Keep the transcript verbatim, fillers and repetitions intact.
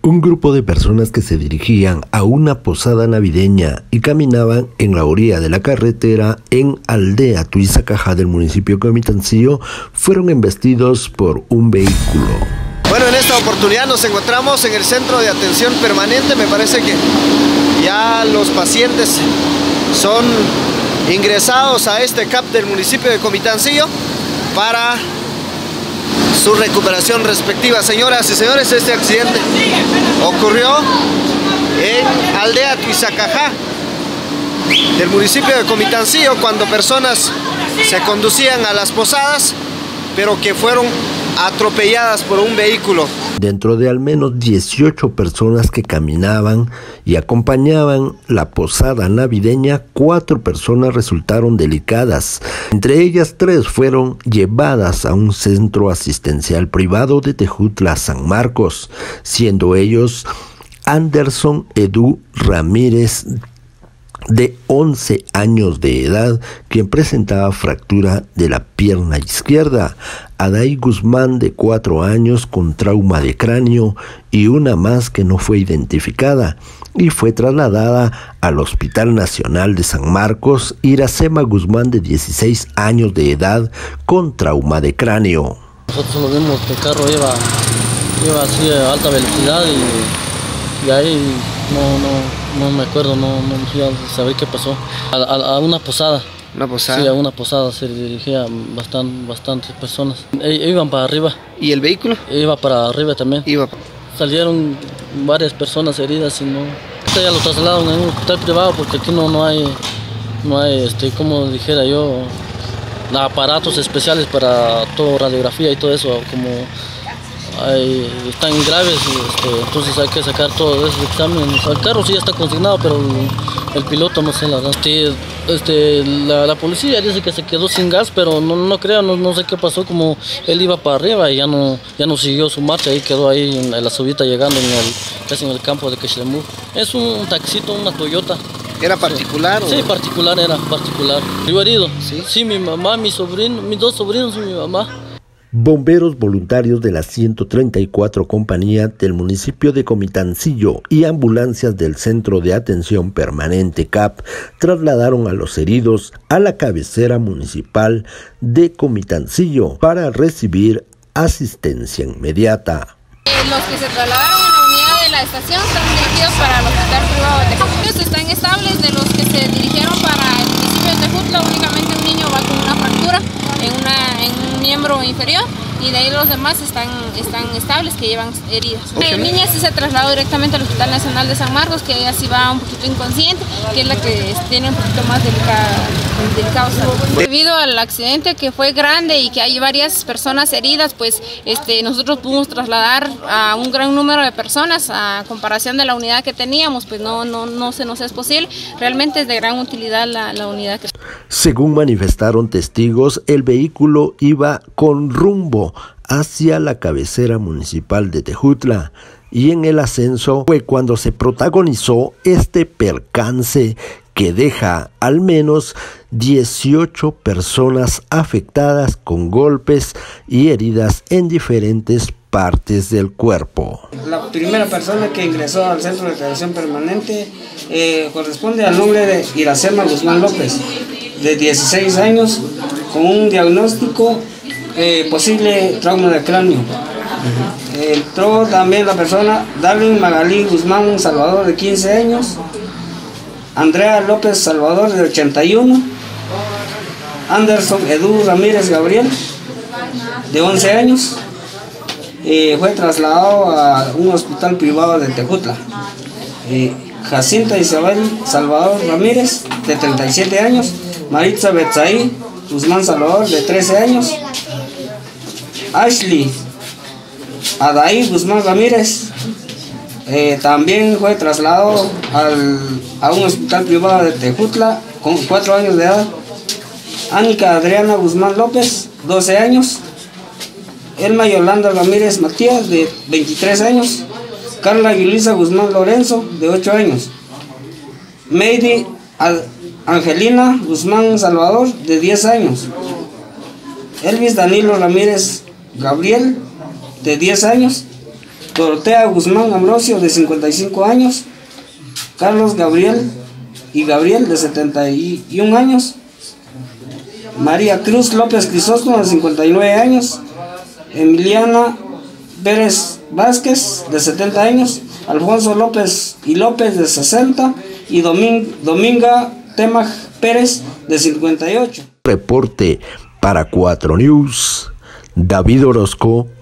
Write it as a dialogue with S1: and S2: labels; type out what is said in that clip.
S1: Un grupo de personas que se dirigían a una posada navideña y caminaban en la orilla de la carretera en Aldea Tuizacajá del municipio de Comitancillo fueron embestidos por un vehículo.
S2: Bueno, en esta oportunidad nos encontramos en el centro de atención permanente. Me parece que ya los pacientes son ingresados a este C A P del municipio de Comitancillo para su recuperación respectiva. Señoras y señores, este accidente ocurrió en Aldea Tuizacajá del municipio de Comitancillo, cuando personas se conducían a las posadas, pero que fueron atropelladas por un vehículo.
S1: Dentro de al menos dieciocho personas que caminaban y acompañaban la posada navideña, cuatro personas resultaron delicadas. Entre ellas, tres fueron llevadas a un centro asistencial privado de Tejutla, San Marcos, siendo ellos Anderson Edu Ramírez, de once años de edad, quien presentaba fractura de la pierna izquierda, Adaí Guzmán, de cuatro años, con trauma de cráneo, y una más que no fue identificada y fue trasladada al Hospital Nacional de San Marcos, Iracema Guzmán, de dieciséis años de edad, con trauma de cráneo.
S3: Nosotros lo vimos que el carro iba, iba así a alta velocidad y, y ahí no, no No me acuerdo, no, no ya saber qué pasó. A, a, a una posada.
S2: ¿Una posada?
S3: Sí, a una posada se dirigía bastante, bastantes personas. E, iban para arriba.
S2: ¿Y el vehículo?
S3: Iba para arriba también.
S2: Iba.
S3: Salieron varias personas heridas y no. Ya lo trasladaron en un hospital privado porque aquí no, no hay, no hay, este, como dijera yo, aparatos especiales para todo, radiografía y todo eso, como Hay, están graves, este, entonces hay que sacar todos esos exámenes. El carro sí ya está consignado, pero el, el piloto no sé, la verdad. Este, este, la, la policía dice que se quedó sin gas, pero no, no creo, no, no sé qué pasó, como él iba para arriba y ya no, ya no siguió su marcha, y quedó ahí en la subida llegando en el, casi en el campo de Quechlemú. Es un taxito, una Toyota.
S2: ¿Era particular?
S3: Sí,
S2: o?
S3: sí, particular era, particular. ¿Yo herido? Sí. Sí, mi mamá, mi sobrino, mis dos sobrinos y mi mamá.
S1: Bomberos voluntarios de la ciento treinta y cuatro Compañía del municipio de Comitancillo y ambulancias del Centro de Atención Permanente C A P trasladaron a los heridos a la cabecera municipal de Comitancillo para recibir asistencia inmediata.
S4: Los que se trasladaron a la unidad de la estación están dirigidos para el hospital privado de Tejutla. Ellos están estables. De los que se dirigieron para el municipio de Tejutla, únicamente un niño va con una fractura en, una, en un miembro inferior, y de ahí los demás están, están estables, que llevan heridas. La niña sí se trasladó directamente al Hospital Nacional de San Marcos, que ella sí va un poquito inconsciente, que es la que tiene un poquito más delicada, delicado salud. Debido al accidente, que fue grande y que hay varias personas heridas, pues este, nosotros pudimos trasladar a un gran número de personas. A comparación de la unidad que teníamos, pues no, no, no se nos es posible. Realmente es de gran utilidad la, la unidad que...
S1: Según manifestaron testigos, el vehículo iba con rumbo hacia la cabecera municipal de Tejutla, y en el ascenso fue cuando se protagonizó este percance que deja al menos dieciocho personas afectadas con golpes y heridas en diferentes partes del cuerpo.
S5: La primera persona que ingresó al centro de atención permanente eh, corresponde al nombre de Iracema Guzmán López, de dieciséis años, con un diagnóstico eh, posible trauma de cráneo. Uh-huh. eh, entró también la persona Darwin Magalí Guzmán Salvador, de quince años, Andrea López Salvador, de ochenta y uno, Anderson Edu Ramírez Gabriel, de once años. Eh, fue trasladado a un hospital privado de Tejutla. Eh, Jacinta Isabel Salvador Ramírez, de treinta y siete años, Maritza Betsaí Guzmán Salvador, de trece años, Ashley Adaí Guzmán Ramírez, eh, también fue trasladado al, a un hospital privado de Tejutla, con cuatro años de edad. Ánica Adriana Guzmán López, doce años, Elma Yolanda Ramírez Matías, de veintitrés años, Carla Yulisa Guzmán Lorenzo, de ocho años, Meidi Angelina Guzmán Salvador, de diez años, Elvis Danilo Ramírez Gabriel, de diez años, Dorotea Guzmán Ambrosio, de cincuenta y cinco años, Carlos Gabriel y Gabriel, de setenta y un años, María Cruz López Crisóstomo, de cincuenta y nueve años, Emiliana Pérez Vázquez, de setenta años, Alfonso López y López, de sesenta, y Doming, Dominga Temaj Pérez, de cincuenta y ocho.
S1: Reporte para Cuatro News, David Orozco.